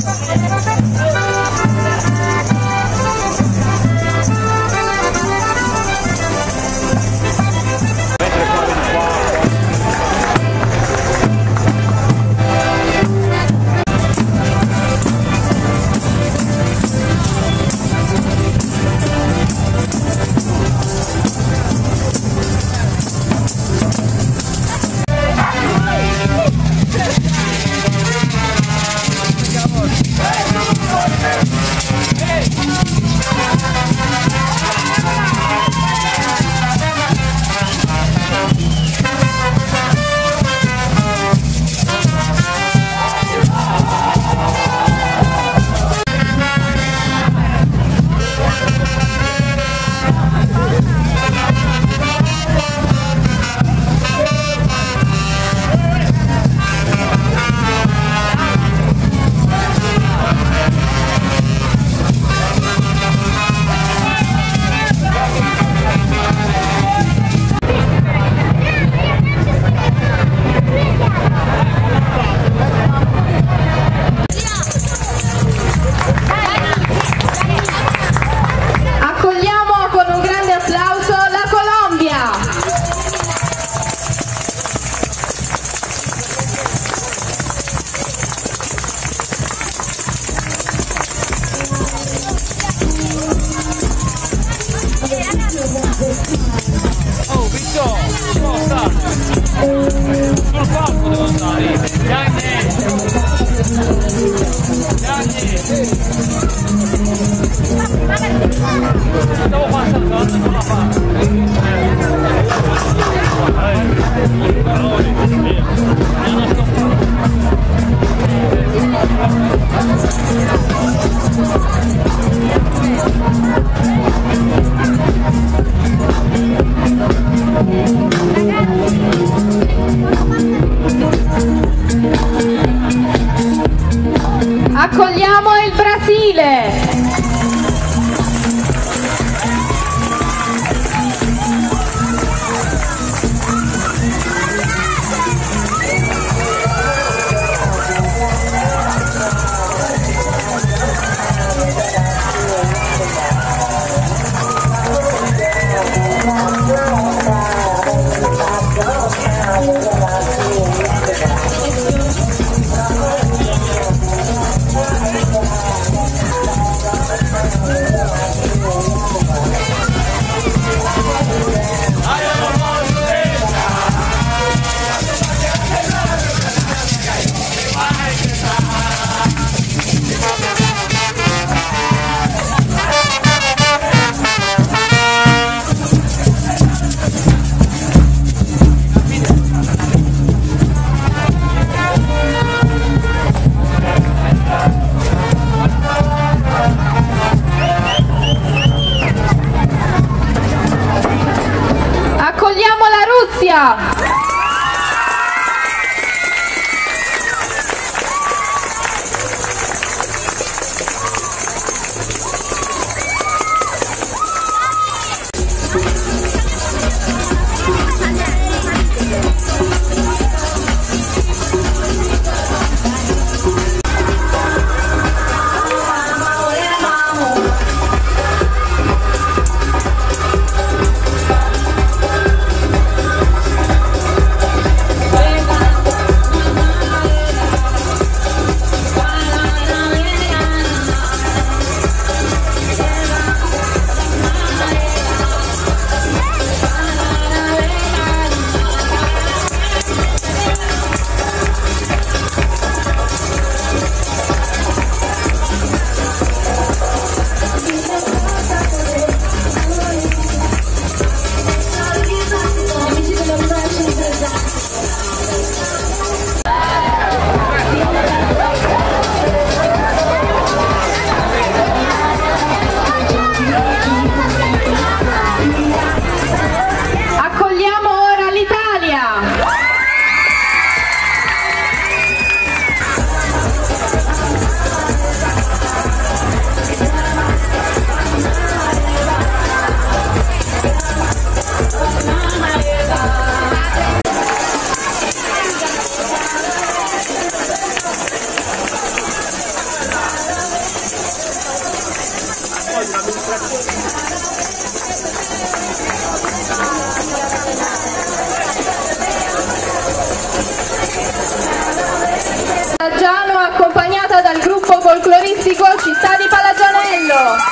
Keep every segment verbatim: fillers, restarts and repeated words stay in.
Accogliamo il Brasile! Palaggiano, accompagnata dal gruppo folcloristico Città di Palagianello.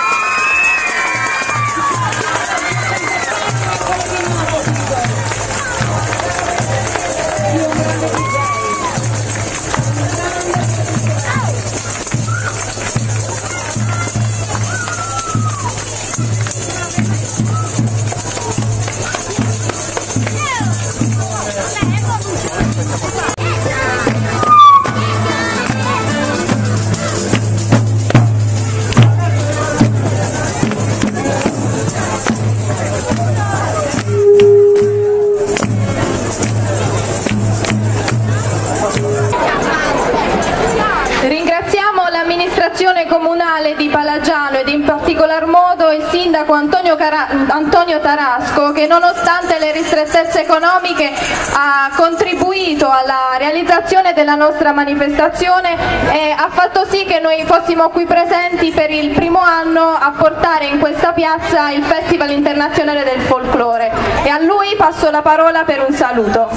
Ringraziamo l'amministrazione comunale di Palagiano ed in particolar modo il sindaco Antonio, Cara Antonio Tarasco, che nonostante le ristrettezze economiche ha contribuito alla realizzazione della nostra manifestazione e ha fatto sì che noi fossimo qui presenti per il primo anno a portare in questa piazza il Festival Internazionale del Folklore, e a lui passo la parola per un saluto.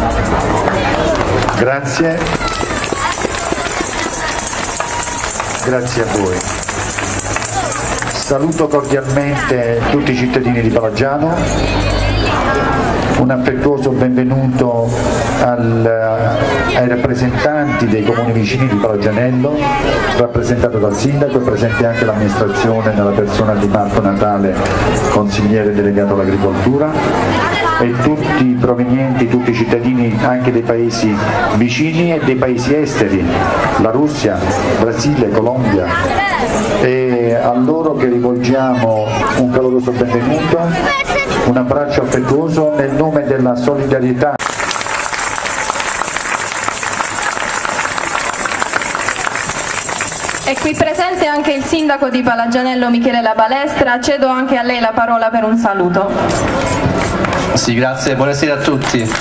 Grazie. Grazie a voi. Saluto cordialmente tutti i cittadini di Palagiano, un affettuoso benvenuto al, ai rappresentanti dei comuni vicini di Palagianello, rappresentato dal sindaco, e presente anche l'amministrazione nella persona di Marco Natale, consigliere delegato all'agricoltura, e tutti i provenienti, tutti i cittadini anche dei paesi vicini e dei paesi esteri, la Russia, Brasile, Colombia, e a loro che rivolgiamo un caloroso benvenuto, un abbraccio affettuoso nel nome della solidarietà. È qui presente anche il sindaco di Palagianello Michele La Balestra, cedo anche a lei la parola per un saluto. Sì, grazie, buonasera a tutti.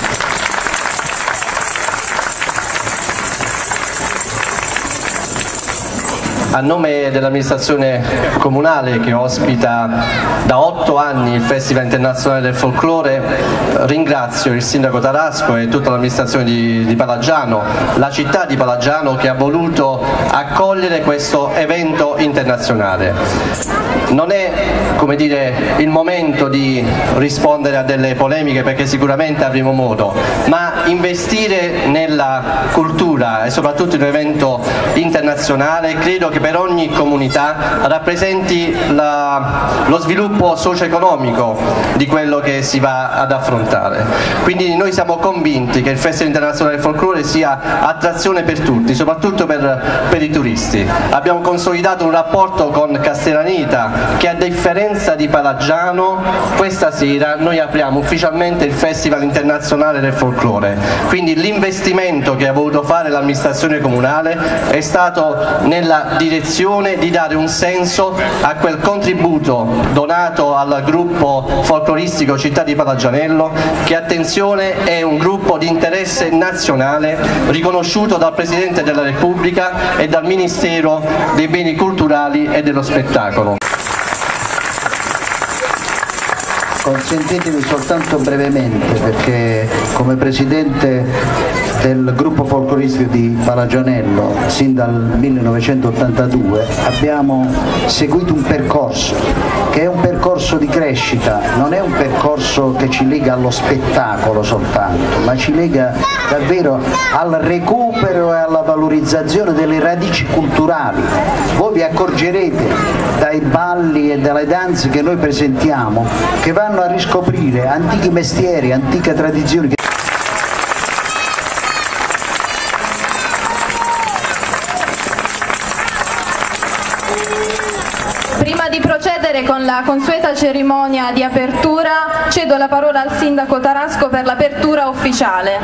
A nome dell'amministrazione comunale, che ospita da otto anni il Festival Internazionale del Folklore, ringrazio il sindaco Tarasco e tutta l'amministrazione di, di Palagiano, la città di Palagiano, che ha voluto accogliere questo evento internazionale. Non è, come dire, il momento di rispondere a delle polemiche, perché sicuramente avremo modo, ma investire nella cultura e soprattutto in un evento internazionale credo che per ogni comunità rappresenti la, lo sviluppo socio-economico di quello che si va ad affrontare. Quindi noi siamo convinti che il Festival Internazionale del Folklore sia attrazione per tutti, soprattutto per, per i turisti. Abbiamo consolidato un rapporto con Castellaneta che, a differenza di Palagiano, questa sera noi apriamo ufficialmente il Festival Internazionale del Folklore. Quindi l'investimento che ha voluto fare l'amministrazione comunale è stato nella direzione di dare un senso a quel contributo donato al gruppo folcloristico Città di Palagianello, che, attenzione, è un gruppo di interesse nazionale riconosciuto dal Presidente della Repubblica e dal Ministero dei Beni Culturali e dello Spettacolo. Consentitemi soltanto brevemente, perché come Presidente del gruppo folcloristico di Palagianello sin dal millenovecentottantadue abbiamo seguito un percorso che è un percorso di crescita, non è un percorso che ci lega allo spettacolo soltanto, ma ci lega davvero al recupero e alla valorizzazione delle radici culturali. Voi vi accorgerete dai balli e dalle danze che noi presentiamo che vanno a riscoprire antichi mestieri, antiche tradizioni. Prima di procedere con la consueta cerimonia di apertura, cedo la parola al sindaco Tarasco per l'apertura ufficiale.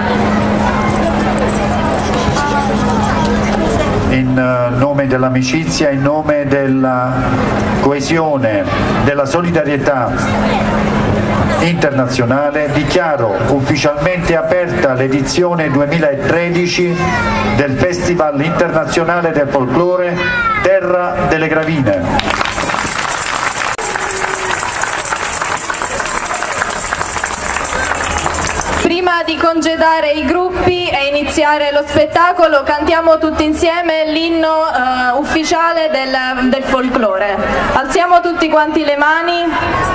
In nome dell'amicizia, in nome della coesione, della solidarietà internazionale, dichiaro ufficialmente aperta l'edizione duemilatredici del Festival Internazionale del Folklore Terra delle Gravine. prima di congedare i gruppi e iniziare lo spettacolo cantiamo tutti insieme l'inno uh, ufficiale del, del folklore. Alziamo tutti quanti le mani.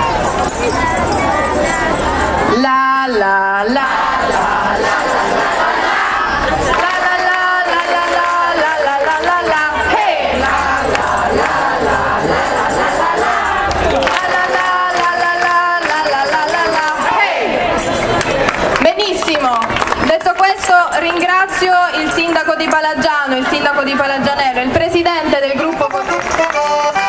La la la la la Detto questo, ringrazio il sindaco di Palagiano, il sindaco di Palagianello, il presidente del gruppo